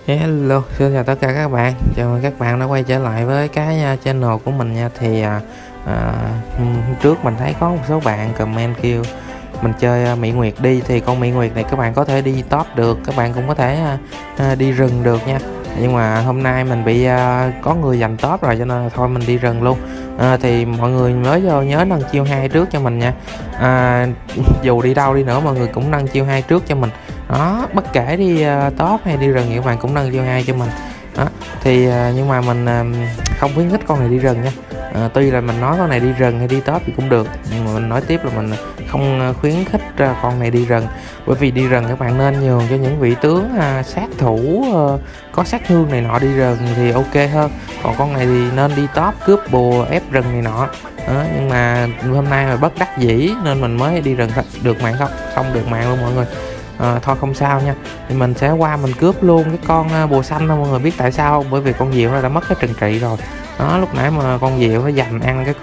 Hello, xin chào tất cả các bạn. Chào mừng các bạn đã quay trở lại với cái channel của mình nha. Thì hôm trước mình thấy có một số bạn comment kêu mình chơi Mỹ Nguyệt đi, thì con Mỹ Nguyệt này các bạn có thể đi top được, các bạn cũng có thể đi rừng được nha. Nhưng mà hôm nay mình bị có người giành top rồi cho nên là thôi mình đi rừng luôn. Thì mọi người mới vô nhớ nâng chiêu 2 trước cho mình nha. Dù đi đâu đi nữa mọi người cũng nâng chiêu 2 trước cho mình. Đó, bất kể đi top hay đi rừng thì các bạn cũng nâng chiêu 2 cho mình. Đó, thì nhưng mà mình không khuyến khích con này đi rừng nha. Tuy là mình nói con này đi rừng hay đi top thì cũng được, nhưng mà mình nói tiếp là mình không khuyến khích con này đi rừng, bởi vì đi rừng các bạn nên nhường cho những vị tướng sát thủ có sát thương này nọ đi rừng thì ok hơn. Còn con này thì nên đi top cướp bùa ép rừng này nọ. Đó, nhưng mà hôm nay mà bất đắc dĩ nên mình mới đi rừng. Được mạng không được mạng luôn mọi người. Thôi không sao nha, thì mình sẽ qua mình cướp luôn cái con bùa xanh thôi mọi người. Biết tại sao không? Bởi vì con diều nó đã mất cái trừng trị rồi. Đó, lúc nãy mà con diều nó dành ăn cái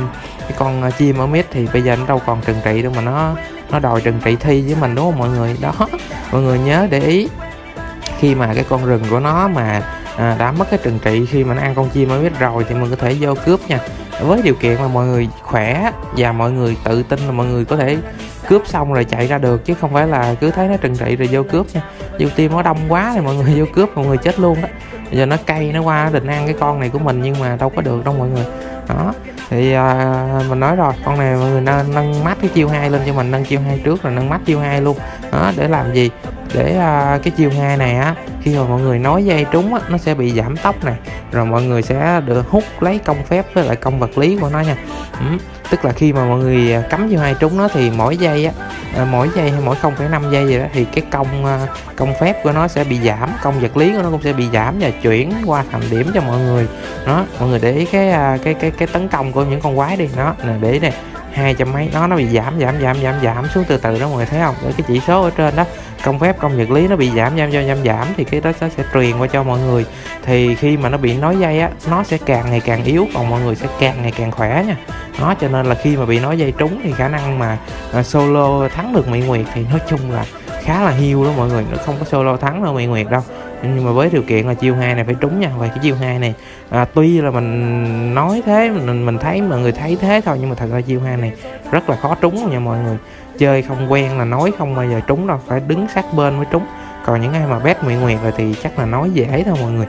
con chim ở mid thì bây giờ nó đâu còn trừng trị đâu mà nó đòi trừng trị thi với mình, đúng không mọi người? Đó, mọi người nhớ để ý khi mà cái con rừng của nó mà đã mất cái trừng trị khi mà nó ăn con chim ở mid rồi thì mình có thể vô cướp nha, với điều kiện là mọi người khỏe và mọi người tự tin là mọi người có thể cướp xong rồi chạy ra được, chứ không phải là cứ thấy nó trừng trị rồi vô cướp nha. Dù team nó đông quá thì mọi người vô cướp mọi người chết luôn đó. Bây giờ nó cay nó qua nó định ăn cái con này của mình nhưng mà đâu có được đâu mọi người. Đó, thì mình nói rồi, con này mọi người nên nâng mắt cái chiêu 2 lên cho mình, nâng chiêu 2 trước rồi nâng mắt chiêu 2 luôn. Đó, để làm gì? Để cái chiêu 2 này á, khi mà mọi người nói dây trúng á, nó sẽ bị giảm tốc này, rồi mọi người sẽ được hút lấy công phép với lại công vật lý của nó nha. Tức là khi mà mọi người cắm chiêu 2 trúng nó thì mỗi giây hay mỗi 0,5 giây vậy đó thì cái công phép của nó sẽ bị giảm, công vật lý của nó cũng sẽ bị giảm và chuyển qua thành điểm cho mọi người. Đó, mọi người để ý cái tấn công của những con quái đi, nó nè, để ý này, 200 mấy nó bị giảm xuống từ từ đó mọi người thấy không? Với cái chỉ số ở trên đó, công phép công vật lý nó bị giảm thì cái đó sẽ truyền qua cho mọi người. Thì khi mà nó bị nói dây á, nó sẽ càng ngày càng yếu, còn mọi người sẽ càng ngày càng khỏe nha. Đó, cho nên là khi mà bị nói dây trúng thì khả năng mà solo thắng được Mỹ Nguyệt thì nói chung là khá là hiu đó mọi người. Nó không có solo thắng được Mỹ Nguyệt đâu, nhưng mà với điều kiện là chiêu 2 này phải trúng nha. Và cái chiêu 2 này tuy là mình nói thế, mình thấy mọi người thấy thế thôi, nhưng mà thật ra chiêu 2 này rất là khó trúng nha mọi người. Chơi không quen là nói không bao giờ trúng đâu, phải đứng sát bên mới trúng. Còn những ai mà bet Mỹ Nguyệt rồi thì chắc là nói dễ thôi mọi người.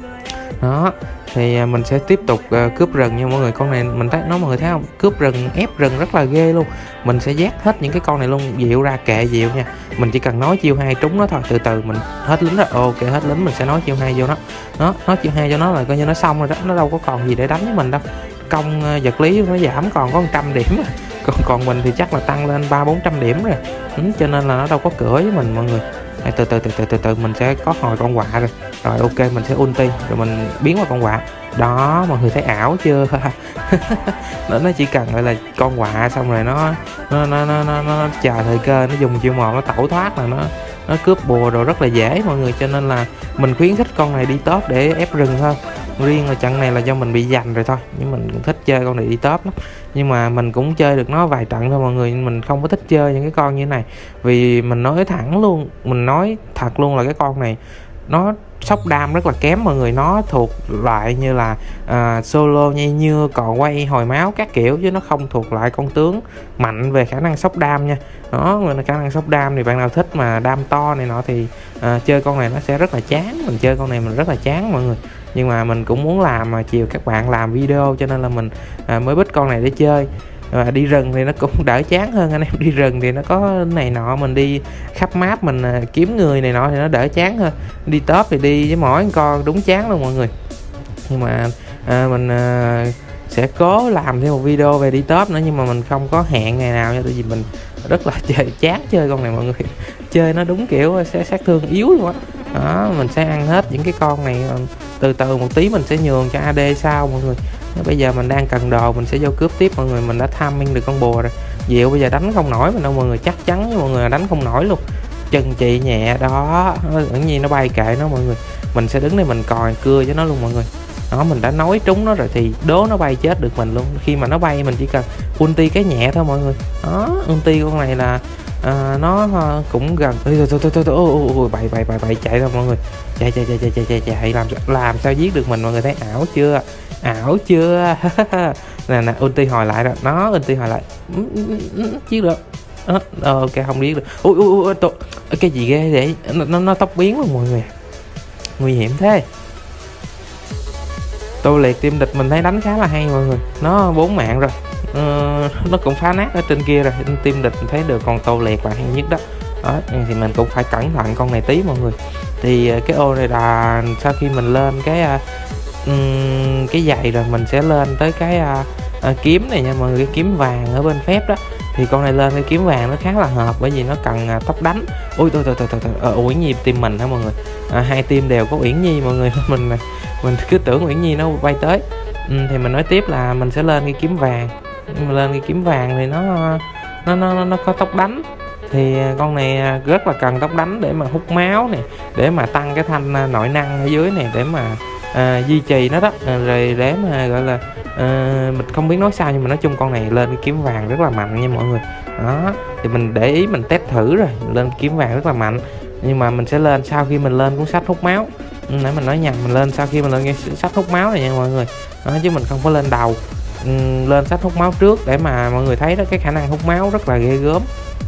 Đó, thì mình sẽ tiếp tục cướp rừng nha mọi người. Con này mình thấy nó, mọi người thấy không, cướp rừng ép rừng rất là ghê luôn. Mình sẽ dắt hết những cái con này luôn, diệu ra kệ diệu nha. Mình chỉ cần nói chiêu 2 trúng nó thôi, từ từ mình hết lính rồi, ok hết lính mình sẽ nói chiêu 2 vô nó. Đó, nói chiêu 2 cho nó là coi như nó xong rồi đó, nó đâu có còn gì để đánh với mình đâu. Công vật lý nó giảm còn có 100 điểm, còn mình thì chắc là tăng lên 300-400 điểm rồi. Cho nên là nó đâu có cửa với mình mọi người. Từ từ mình sẽ có hồi con quạ rồi. Rồi ok, mình sẽ ulti rồi mình biến qua con quạ. Đó, mọi người thấy ảo chưa? Nó chỉ cần gọi là con quạ xong rồi nó chờ thời cơ, nó dùng chiêu 1 nó tẩu thoát là nó cướp bùa rồi rất là dễ mọi người. Cho nên là mình khuyến khích con này đi top để ép rừng hơn. Riêng là trận này là do mình bị giành rồi thôi, nhưng mình cũng thích chơi con này đi top lắm. Nhưng mà mình cũng chơi được nó vài trận thôi mọi người, mình không có thích chơi những cái con như thế này. Vì mình nói thẳng luôn, mình nói thật luôn là cái con này nó sốc đam rất là kém mọi người. Nó thuộc loại như là solo nhây nhưa, cò quay, hồi máu các kiểu, chứ nó không thuộc lại con tướng mạnh về khả năng sốc đam nha. Đó, khả năng sốc đam thì bạn nào thích mà đam to này nọ thì chơi con này nó sẽ rất là chán. Mình chơi con này mình rất là chán mọi người, nhưng mà mình cũng muốn làm mà chiều các bạn làm video cho nên là mình mới bích con này để chơi. Đi rừng thì nó cũng đỡ chán hơn anh em. Đi rừng thì nó có này nọ, mình đi khắp map mình kiếm người này nọ thì nó đỡ chán hơn. Đi top thì đi với mỗi con đúng chán luôn mọi người. Nhưng mà mình sẽ cố làm thêm một video về đi top nữa, nhưng mà mình không có hẹn ngày nào nha, tại vì mình rất là chán chơi con này mọi người. Chơi nó đúng kiểu sẽ sát thương yếu luôn á. Đó, mình sẽ ăn hết những cái con này, từ từ một tí mình sẽ nhường cho AD sau mọi người. Bây giờ mình đang cần đồ, mình sẽ vô cướp tiếp mọi người. Mình đã timing được con bùa rồi. Diệu bây giờ đánh không nổi mình đâu mọi người, chắc chắn với mọi người là đánh không nổi luôn. Chân chị nhẹ đó, tự nhiên nó bay kệ nó mọi người. Mình sẽ đứng đây mình còi cưa cho nó luôn mọi người. Đó, mình đã nói trúng nó rồi thì đố nó bay chết được mình luôn. Khi mà nó bay mình chỉ cần ulti cái nhẹ thôi mọi người. Đó, ulti con này là nó cũng gần. Thôi bậy chạy ra mọi người, chạy làm sao giết được mình. Mọi người thấy ảo chưa, ảo chưa? Nè ulti hồi lại rồi, nó ulti hồi lại giết được. Ok không giết được. Ui cái gì ghê vậy, nó tốc biến luôn mọi người, nguy hiểm thế. Tô liệt team địch mình thấy đánh khá là hay mọi người, nó 4 mạng rồi. Nó cũng phá nát ở trên kia rồi, team địch thấy được con tô liệt là hay nhất đó. Thì mình cũng phải cẩn thận con này tí mọi người. Thì cái ô này là sau khi mình lên cái giày rồi mình sẽ lên tới cái kiếm này nha mọi người, cái kiếm vàng ở bên phép đó. Thì con này lên cái kiếm vàng nó khá là hợp, bởi vì nó cần tốc đánh. Ui Uyển Nhi team mình hả mọi người, hai team đều có Uyển Nhi mọi người. Mình cứ tưởng Uyển Nhi nó bay tới. Thì mình nói tiếp là mình sẽ lên cái kiếm vàng. Lên cái kiếm vàng thì nó có tốc đánh. Thì con này rất là cần tốc đánh để mà hút máu này, để mà tăng cái thanh nội năng ở dưới này, để mà duy trì nó đó. Rồi để mà gọi là mình không biết nói sao, nhưng mà nói chung con này lên cái kiếm vàng rất là mạnh nha mọi người. Đó thì mình để ý, mình test thử rồi, lên kiếm vàng rất là mạnh. Nhưng mà mình sẽ lên sau khi mình lên cuốn sách hút máu. Nãy mình nói nhầm, mình lên sau khi mình lên cái sách hút máu này nha mọi người. Đó, chứ mình không có lên đầu. Lên sách hút máu trước để mà mọi người thấy đó, cái khả năng hút máu rất là ghê gớm.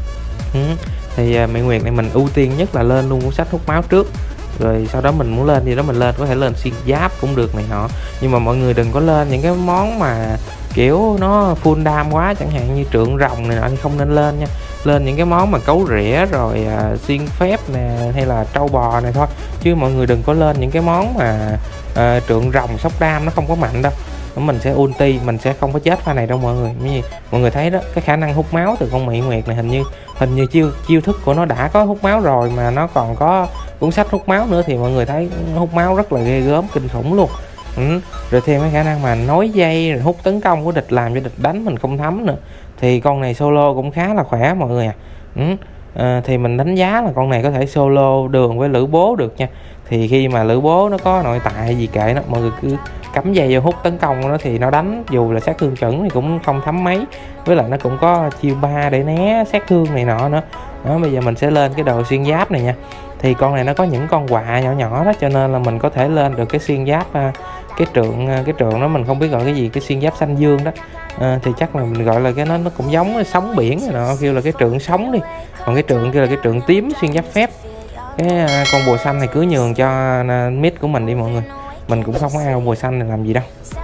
Thì Mỹ Nguyệt này mình ưu tiên nhất là lên luôn cuốn sách hút máu trước, rồi sau đó mình muốn lên gì đó mình lên, có thể lên xuyên giáp cũng được này nọ. Nhưng mà mọi người đừng có lên những cái món mà kiểu nó full đam quá, chẳng hạn như trượng rồng này nọ thì không nên lên nha. Lên những cái món mà cấu rỉa rồi xuyên phép nè, hay là trâu bò này thôi, chứ mọi người đừng có lên những cái món mà trượng rồng sóc đam nó không có mạnh đâu. Mình sẽ ulti, mình sẽ không có chết pha này đâu mọi người. Mọi người thấy đó, cái khả năng hút máu từ con Mỹ Nguyệt này hình như chiêu thức của nó đã có hút máu rồi, mà nó còn có cuốn sách hút máu nữa, thì mọi người thấy hút máu rất là ghê gớm, kinh khủng luôn. Rồi thêm cái khả năng mà nối dây rồi hút tấn công của địch, làm cho địch đánh mình không thấm nữa. Thì con này solo cũng khá là khỏe mọi người thì mình đánh giá là con này có thể solo đường với Lữ Bố được nha. Thì khi mà Lữ Bố nó có nội tại gì kệ nó, mọi người cứ cắm dây vô hút tấn công của nó, thì nó đánh dù là sát thương chuẩn thì cũng không thấm mấy. Với lại nó cũng có chiêu 3 để né sát thương này nọ nữa. Đó, bây giờ mình sẽ lên cái đồ xuyên giáp này nha. Thì con này nó có những con quạ nhỏ nhỏ đó, cho nên là mình có thể lên được cái xuyên giáp, cái trượng đó mình không biết gọi cái gì, cái xuyên giáp xanh dương đó. Thì chắc là mình gọi là cái nó cũng giống sóng biển rồi nọ, kêu là cái trượng sống đi. Còn cái trượng kia là cái trượng tím xuyên giáp phép. Cái con bùa xanh này cứ nhường cho mid của mình đi mọi người, mình cũng không có ao bùa xanh này làm gì đâu.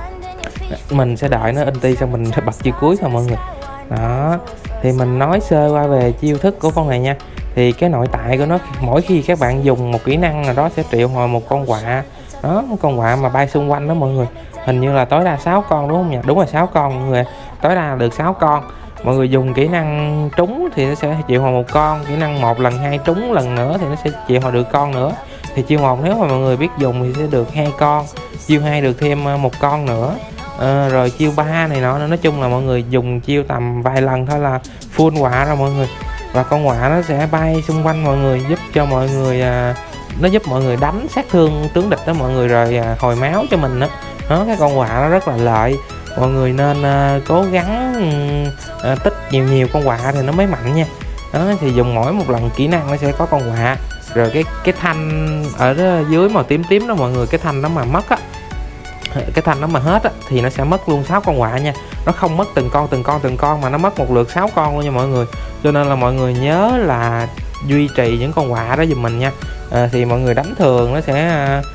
Mình sẽ đợi nó ulti xong mình sẽ bật chiêu cuối thôi mọi người. Đó thì mình nói sơ qua về chiêu thức của con này nha. Thì cái nội tại của nó, mỗi khi các bạn dùng một kỹ năng nào đó sẽ triệu hồi một con quạ. Đó, một con quạ mà bay xung quanh đó mọi người. Hình như là tối đa 6 con đúng không nhỉ? Đúng là 6 con mọi người, tối đa được 6 con. Mọi người dùng kỹ năng trúng thì nó sẽ triệu hồi một con, kỹ năng 1 lần 2 trúng lần nữa thì nó sẽ triệu hồi được con nữa. Thì chiêu 1 nếu mà mọi người biết dùng thì sẽ được 2 con, chiêu 2 được thêm 1 con nữa. Rồi chiêu 3 này nọ, nói chung là mọi người dùng chiêu tầm vài lần thôi là full quạ rồi mọi người. Và con quạ nó sẽ bay xung quanh mọi người, giúp cho mọi người nó giúp mọi người đánh sát thương tướng địch đó mọi người, rồi hồi máu cho mình đó. Cái con quạ nó rất là lợi, mọi người nên cố gắng tích nhiều con quạ thì nó mới mạnh nha. Đó thì dùng mỗi một lần kỹ năng nó sẽ có con quạ. Rồi cái thanh ở dưới màu tím tím đó mọi người, cái thanh đó mà mất á, cái thanh đó mà hết á thì nó sẽ mất luôn 6 con quạ nha. Nó không mất từng con mà nó mất một lượt 6 con luôn nha mọi người. Cho nên là mọi người nhớ là duy trì những con quạ đó giùm mình nha. Thì mọi người đánh thường nó sẽ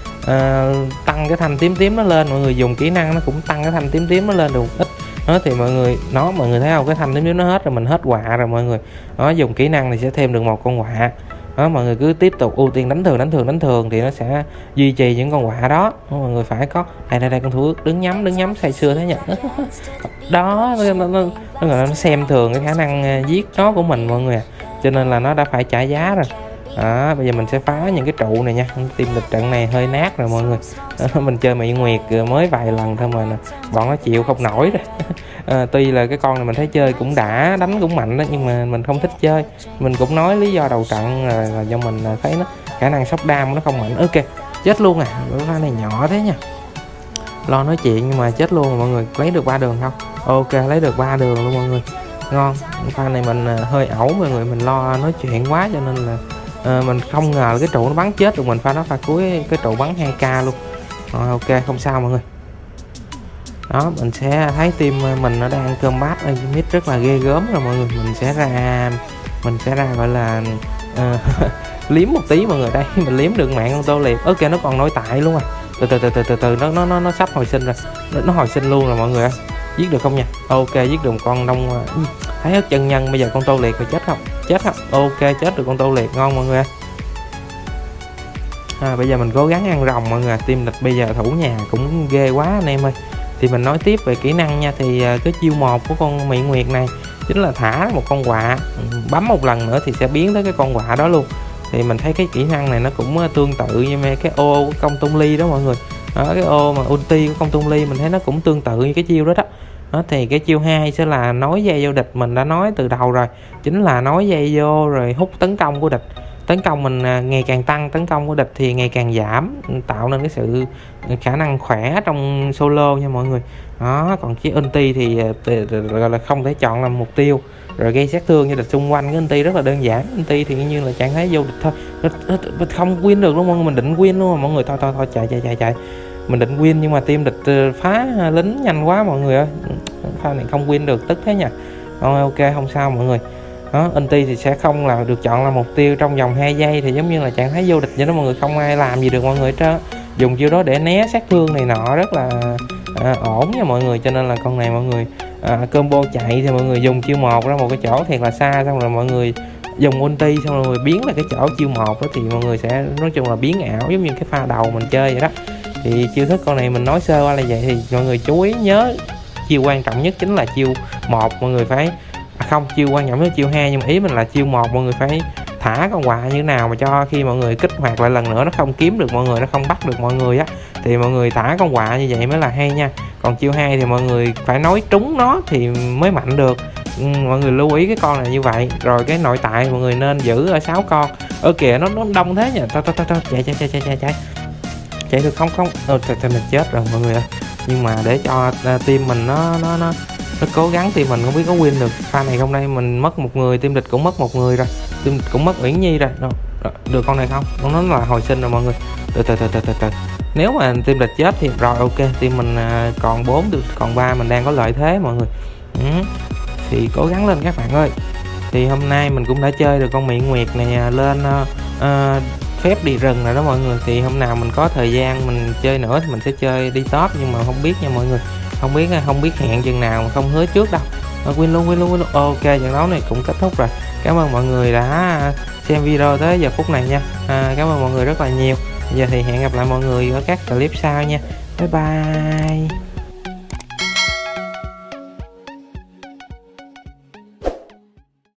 tăng cái thanh tím tím nó lên, mọi người dùng kỹ năng nó cũng tăng cái thanh tím tím nó lên được một ít. Đó thì mọi người thấy không, cái thanh tím tím nó hết rồi, mình hết quạ rồi mọi người. Đó, dùng kỹ năng thì sẽ thêm được một con quạ. Đó, mọi người cứ tiếp tục ưu tiên đánh thường thì nó sẽ duy trì những con quạ đó. Mọi người phải có đây con thú ước đứng nhắm say sưa thế nhỉ. Đó nó xem thường cái khả năng giết chó của mình mọi người, cho nên là nó đã phải trả giá rồi. Đó, bây giờ mình sẽ phá những cái trụ này nha. Team địch trận này hơi nát rồi mọi người. Mình chơi Mỹ Nguyệt mới vài lần thôi mà bọn nó chịu không nổi rồi. Tuy là cái con này mình thấy chơi cũng đã, đánh cũng mạnh đó, nhưng mà mình không thích chơi. Mình cũng nói lý do đầu trận là do mình thấy nó khả năng sốc đam nó không mạnh. Ok, chết luôn bữa pha này nhỏ thế nha. Lo nói chuyện nhưng mà chết luôn rồi mọi người. Lấy được 3 đường không? Ok, lấy được 3 đường luôn mọi người. ngon. Pha này mình hơi ẩu mọi người, mình lo nói chuyện quá cho nên là mình không ngờ cái trụ nó bắn chết được mình. Pha đó pha cuối cái trụ bắn 2k luôn. Rồi ok, không sao mọi người. Đó, mình sẽ thấy team mình nó đang ăn cơm bát mid rất là ghê gớm rồi mọi người. Mình sẽ ra gọi là liếm một tí mọi người. Đây mình liếm được mạng con Tô Liệt. Ok, nó còn nội tại luôn à. Từ nó sắp hồi sinh rồi. Nó hồi sinh luôn rồi mọi người ơi. Giết được không nha? Ok, giết được một con đông Thái Ức chân nhân. Bây giờ con Tô Liệt rồi chết không? Chết không? Ok, chết được con Tô Liệt, ngon mọi người ơi. Bây giờ mình cố gắng ăn rồng mọi người. Team địch bây giờ thủ nhà cũng ghê quá anh em ơi. Thì mình nói tiếp về kỹ năng nha. Thì cái chiêu 1 của con Mỹ Nguyệt này chính là thả một con quạ, bấm một lần nữa thì sẽ biến tới cái con quạ đó luôn. Thì mình thấy cái kỹ năng này nó cũng tương tự như cái ô của công Tung Ly đó mọi người. Đó, cái ô mà ulti của công Tung Ly mình thấy nó cũng tương tự như cái chiêu đó đó. Đó, thì cái chiêu 2 sẽ là nối dây vô địch. Mình đã nói từ đầu rồi, chính là nối dây vô rồi hút tấn công của địch. Tấn công mình ngày càng tăng, tấn công của địch thì ngày càng giảm, tạo nên cái sự khả năng khỏe trong solo nha mọi người. Đó, còn cái ulti thì gọi là không thể chọn làm mục tiêu rồi gây sát thương cho địch xung quanh. Cái ulti rất là đơn giản, ulti thì như là trạng thái vô địch thôi, không win được luôn mọi người. Mình định win luôn mà mọi người, thôi chạy. Mình định win nhưng mà team địch phá lính nhanh quá mọi người ơi. Pha này không win được, tức thế nha. Ok, không sao mọi người. Đó, ulti thì sẽ không là được chọn là mục tiêu trong vòng 2 giây, thì giống như là trạng thái vô địch vậy đó mọi người, không ai làm gì được mọi người hết. Dùng chiêu đó để né sát thương này nọ rất là ổn nha mọi người. Cho nên là con này mọi người combo chạy thì mọi người dùng chiêu 1 ra một cái chỗ thiệt là xa, xong rồi mọi người dùng ulti xong rồi mọi người biến lại cái chỗ chiêu 1 đó, thì mọi người sẽ nói chung là biến ảo giống như cái pha đầu mình chơi vậy đó. Thì chiêu thức con này mình nói sơ qua là vậy. Thì mọi người chú ý nhớ chiêu quan trọng nhất chính là chiêu 1 mọi người phải không, chiêu quan trọng nhất chiêu 2, nhưng mà ý mình là chiêu 1 mọi người phải thả con quạ như thế nào mà cho khi mọi người kích hoạt lại lần nữa nó không kiếm được mọi người, nó không bắt được mọi người á, thì mọi người thả con quạ như vậy mới là hay nha. Còn chiêu 2 thì mọi người phải nói trúng nó thì mới mạnh được. Mọi người lưu ý cái con này như vậy. Rồi cái nội tại mọi người nên giữ ở 6 con. Kìa nó đông thế nhỉ. Chạy được không mình chết rồi mọi người ơi. Nhưng mà để cho team mình nó cố gắng thì mình không biết có win được. Pha này hôm nay mình mất một người, team địch cũng mất một người rồi, team địch cũng mất Uyển Nhi rồi. Được con này không? Nó là hồi sinh rồi mọi người. Từ. Nếu mà team địch chết thì rồi ok, team mình còn 4 còn 3 mình đang có lợi thế mọi người. Thì cố gắng lên các bạn ơi. Thì hôm nay mình cũng đã chơi được con Mỹ Nguyệt này lên phép đi rừng rồi đó mọi người. Thì hôm nào mình có thời gian mình chơi nữa thì mình sẽ chơi đi top, nhưng mà không biết nha mọi người, không biết hẹn chừng nào mà không hứa trước đâu. Win luôn. Ok, trận đấu này cũng kết thúc rồi. Cảm ơn mọi người đã xem video tới giờ phút này nha. Cảm ơn mọi người rất là nhiều. Giờ thì hẹn gặp lại mọi người ở các clip sau nha. Bye bye.